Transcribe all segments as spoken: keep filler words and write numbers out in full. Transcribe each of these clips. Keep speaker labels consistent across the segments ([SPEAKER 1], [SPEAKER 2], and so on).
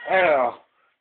[SPEAKER 1] Alors,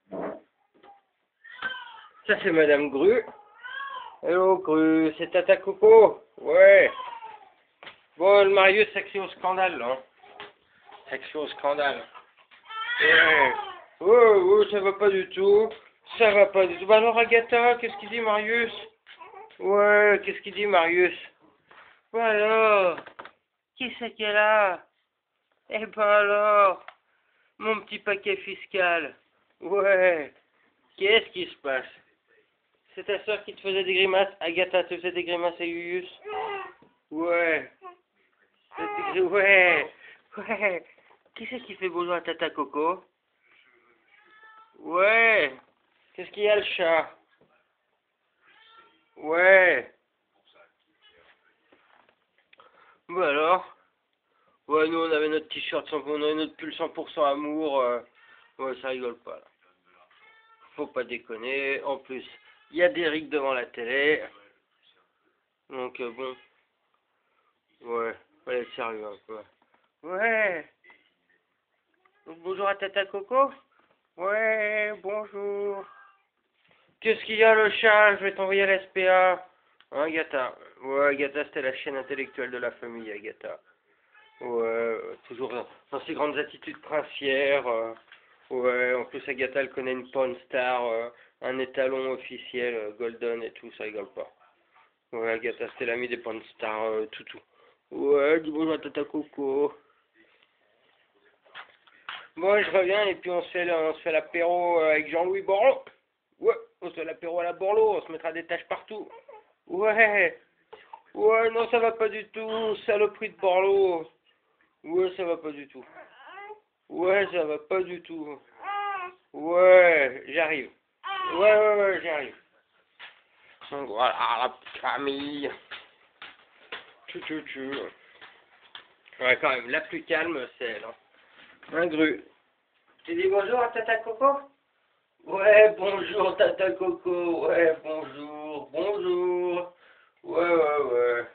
[SPEAKER 1] ça c'est Madame Gru. Hello Gru, c'est Tata Coco. Ouais. Bon, le Marius, ça crie au scandale, là. Ça crie au scandale. Ouais. Oh, oh, ça va pas du tout. Ça va pas du tout. Bah alors, Agatha, qu'est-ce qu'il dit, Marius? Ouais, qu'est-ce qu'il dit, Marius? Bah alors, qui c'est qu'elle a? Eh ben alors, mon petit paquet fiscal. Ouais. Qu'est-ce qui se passe? C'est ta soeur qui te faisait des grimaces? Agatha te faisait des grimaces à Yuyus? Ouais. Ouais. Ouais. Qui c'est qui fait bonjour à Tata Coco? Ouais. Qu'est-ce qu'il y a, le chat? Ouais. Bah alors? Ouais, nous on avait notre t-shirt, cent- on avait notre pull cent pour cent amour. euh, Ouais, ça rigole pas là. Faut pas déconner. En plus, il y a Derrick devant la télé. Donc euh, bon. Ouais. Fallait être sérieux un peu. Ouais. Donc, bonjour à Tata Coco? Ouais, bonjour. Qu'est-ce qu'il y a, le chat? Je vais t'envoyer à l'S P A. Hein, Agatha? Ouais, Agatha, c'était la chaîne intellectuelle de la famille, Agatha. Ouais, euh, toujours dans, dans ses grandes attitudes princières. euh, ouais, en plus, Agatha, elle connaît une porn star, euh, un étalon officiel, euh, Golden et tout, ça rigole pas. Ouais, Agatha, c'était l'ami des porn stars, euh, tout, tout. Ouais, dis bonjour à Tata Coco. Bon, je reviens et puis on se fait, le- on se fait l'apéro euh, avec Jean-Louis Borloo. Ouais, on se fait l'apéro à la Borloo, on se mettra des taches partout. Ouais, ouais, non, ça va pas du tout, saloperie de Borloo. Ouais, ça va pas du tout. Ouais, ça va pas du tout. Ouais, j'arrive. Ouais, ouais, ouais, j'arrive. Donc voilà, la petite famille. Tchou, tchou, tchou. Ouais, quand même, la plus calme, c'est elle. Hein. Un Gru. Tu dis bonjour à Tata Coco? Ouais, bonjour Tata Coco. Ouais, bonjour, bonjour. Ouais, ouais, ouais.